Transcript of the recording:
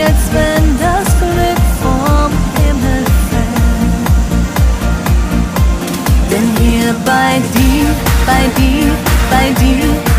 als wenn das Glück vom Himmel fällt. Denn hier bei dir, bei dir, bei dir